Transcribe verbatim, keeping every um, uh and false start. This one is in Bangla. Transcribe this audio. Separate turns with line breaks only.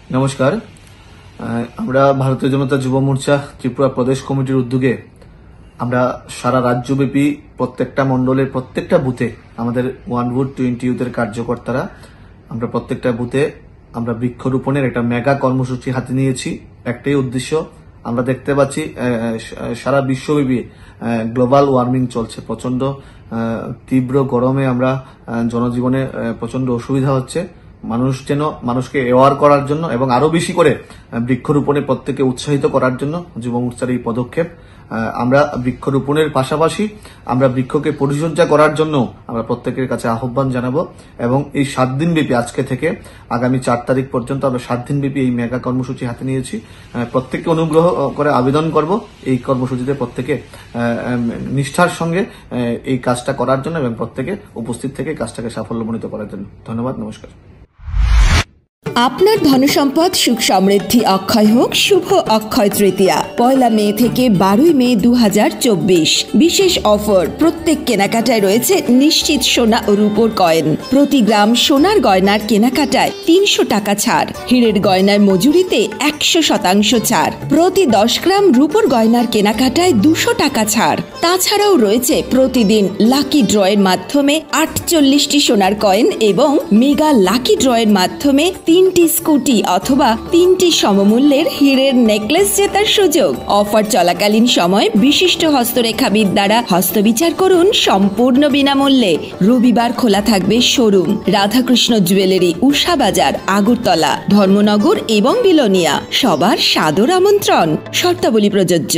নমস্কার। আমরা ভারতীয় জনতা যুব মোর্চা ত্রিপুরা প্রদেশ কমিটির উদ্যোগে আমরা সারা রাজ্যব্যাপী প্রত্যেকটা মণ্ডলের প্রত্যেকটা বুথে আমাদের ওয়ান ভোট টোয়েন্টি ইউথের কার্যকর্তারা আমরা প্রত্যেকটা বুথে আমরা বৃক্ষরোপণের একটা মেগা কর্মসূচি হাতে নিয়েছি। একটাই উদ্দেশ্য, আমরা দেখতে পাচ্ছি সারা বিশ্বব্যাপী গ্লোবাল ওয়ার্মিং চলছে, প্রচন্ড তীব্র গরমে আমরা জনজীবনে প্রচন্ড অসুবিধা হচ্ছে। মানুষ যেন মানুষকে অ্যাওয়ার করার জন্য এবং আরো বেশি করে বৃক্ষরোপণে প্রত্যেকে উৎসাহিত করার জন্য যুব মোর্চার এই পদক্ষেপ। আমরা বৃক্ষরোপণের পাশাপাশি আমরা বৃক্ষকে পরিচর্যা করার জন্য আমরা প্রত্যেকের কাছে আহ্বান জানাবো এবং এই সাত দিন ব্যাপী আজকে থেকে আগামী চার তারিখ পর্যন্ত আমরা সাত দিন ব্যাপী এই মেগা কর্মসূচি হাতে নিয়েছি। প্রত্যেককে অনুগ্রহ করে আবেদন করব এই কর্মসূচিতে প্রত্যেকে নিষ্ঠার সঙ্গে এই কাজটা করার জন্য এবং প্রত্যেকে উপস্থিত থেকে কাজটাকে সাফল্যমণ্ডিত করার জন্য। ধন্যবাদ, নমস্কার।
আপনার ধনসম্পদ সুখ সমৃদ্ধি অক্ষয় হোক। শুভ অক্ষয় তৃতীয়া পয়লা মে থেকে বারোই মে দু হাজার চব্বিশ। বিশেষ অফার, প্রত্যেক কেনাকাটায় রয়েছে নিশ্চিত সোনা ও রূপোর কয়েন। প্রতি গ্রাম সোনার গয়নার কেনাকাটায় তিনশো টাকা ছাড়। হীরের গয়নার মজুরিতে একশো শতাংশ ছাড়। প্রতি দশ গ্রাম রূপোর গয়নার কেনাকাটায় দুশো টাকা ছাড়। তাছাড়াও রয়েছে প্রতিদিন লাকি ড্রয়ের মাধ্যমে আটচল্লিশটি সোনার কয়েন এবং মেগা লাকি ড্রয়ের মাধ্যমে তিনটি স্কুটি অথবা তিনটি সমমূল্যের হীরের নেকলেস জেতার সুযোগ। অফার চলাকালীন সময় বিশিষ্ট হস্তরেখাবিদ দ্বারা হস্তবিচার করুন সম্পূর্ণ বিনামূল্যে। রবিবার খোলা থাকবে শোরুম। রাধাকৃষ্ণ জুয়েলারি, উষা বাজার, আগরতলা, ধর্মনগর এবং বিলোনিয়া। সবার সাদর আমন্ত্রণ। শর্তাবলী প্রযোজ্য।